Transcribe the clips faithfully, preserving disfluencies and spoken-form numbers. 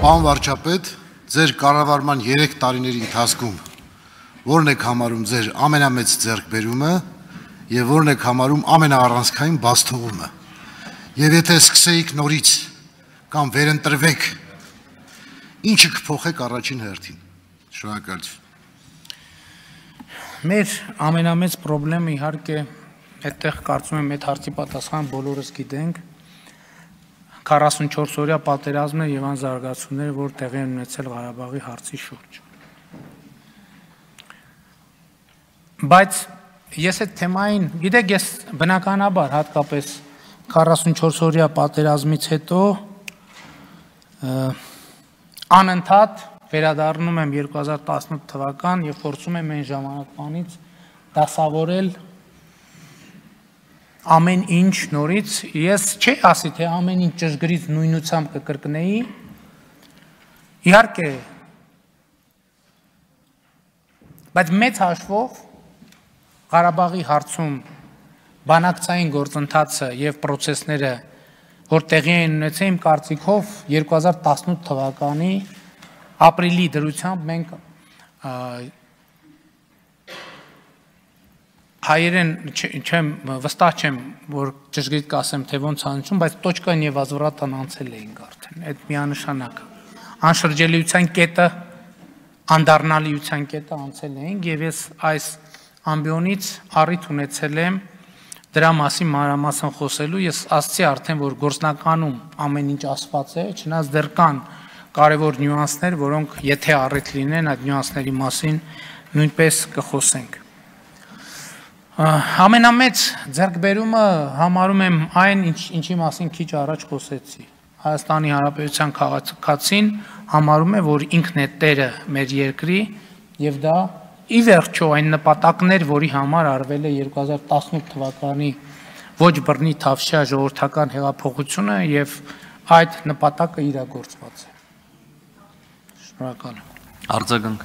Պարոն վարչապետ, ձեր կառավարման երեք տարիների ընթացքում որն եք համարում ձեր ամենամեծ ձեռքբերումը եւ որն եք համարում ամենաառանցքային բացթողումը։ Եվ եթե սկսեիք նորից կամ վերընտրվեք, ինչը կփոխեք առաջին հերթին։ Շնորհակալություն։ Մեր ամենամեծ խնդրեմը իհարկե այդտեղ կարծում եմ այդ հարցի պատասխան բոլորս գիտենք, քառասունչորս օրյա պատերազմն է եւ այն զարգացումները, որ տեղի են ունեցել Ղարաբաղի հարցի շուրջ։ Բայց ես այդ թեմային, գիտեք, ես բնականաբար հատկապես քառասունչորս օրյա պատերազմից հետո անընդհատ վերադառնում եմ երկու հազար տասնութ թվական եւ փորձում եմ այն ժամանակվանից դասավորել ամեն ինչ նորից, ես չի ասի, թե ամեն ինչ ճշգրիտ նույնությամբ կկրկնեի, իհարկե, բայց մեծ հաշվով Ղարաբաղի հարցում բանակցային գործընթացը եւ պրոցեսները, որ տեղի են ունեցել, իմ կարծիքով երկու հազար տասնութ թվականի ապրիլի դրությամբ մենք հայերեն չեմ վստահ չեմ, որ ճշգրիտ կասեմ, թե ոնց անցում, բայց տոչկան եւ ազվրատան անցել էինք արդեն, այդ միանշանակ անշրջելիության կետը, անդառնալիության կետը անցել էինք եւ ես այս ամբիոնից առիթ ունեցել եմ դրա մասին մանրամասն խոսելու, ես ասացի արդեն, որ գործնականում ամեն ինչ ասված է, չնայած դեռ կան կարևոր նյուանսներ, որոնք եթե առիթ լինեն, այդ նյուանսների մասին նույնպես կխոսենք։ Ամենամեծ ձեռքբերումը համարում եմ այն, ինչի մասին քիչ առաջ խոսեցի։ Հայաստանի Հանրապետության քաղաքացին համարում է, որ ինքն է տերը մեր երկրի եւ դա ի վերջո այն նպատակներ, որի համար արվել է երկու հազար տասնութ թվականի ոչ բռնի թավշյա ժողովրդական հեղափոխությունը եւ այդ նպատակը իրագործված է։ Շնորհակալ եմ։ Արձագանք։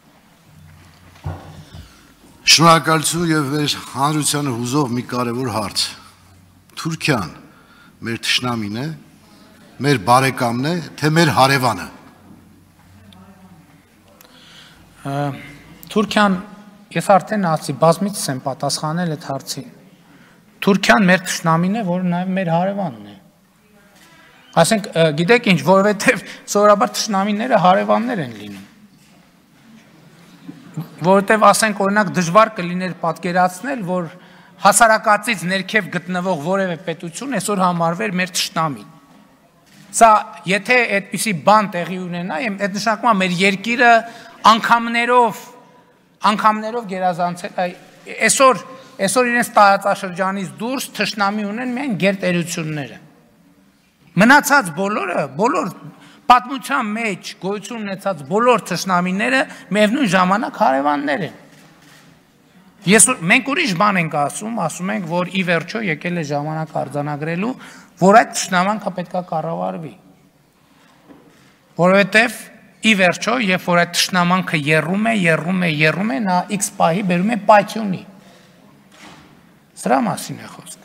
Շնորհակալություն եւ մեր հանրությանը հուզող մի կարևոր հարց։ Թուրքիան մեր թշնամին է, մեր բարեկամն է, թե մեր հարևանը։ Թուրքիան, ես արդեն ասի, բազմիցս եմ պատասխանել այդ հարցին։ Թուրքիան մեր թշնամին է, որը նաեւ մեր հարևանն է։ Ասենք, գիտեք ինչ, որովհետեւ սովորաբար թշնամիները հարևաններ են լինում։ Որովհետև ասենք օրինակ դժվար կլիներ պատկերացնել, որ հասարակածից ներքև գտնվող որևէ պետություն այսօր համարվեր մեր թշնամին։ Սա եթե այդպիսի բան տեղի ունենա, այդ նշանակում է մեր երկիրը անգամներով անգամներով գերազանցել, այսօր այսօր իրենց տարածաշրջանից դուրս թշնամի ունեն միայն գերտերությունները։ Մնացած բոլորը, բոլոր պատմության մեջ գոյություն ունեցած բոլոր թշնամիները միևնույն ժամանակ հարևաններ են։ Ես մենք ուրիշ բան ենք ասում, ասում ենք, որ ի վերջո եկել է ժամանակ արձանագրելու, որ այդ թշնամանքը պետք է կառավարվի։ Որովհետև ի վերջո, երբ որ այդ թշնամանքը եռում է, եռում է, եռում է, նա X պահի բերում է պայթյունի։ Սրա մասին է խոսքը։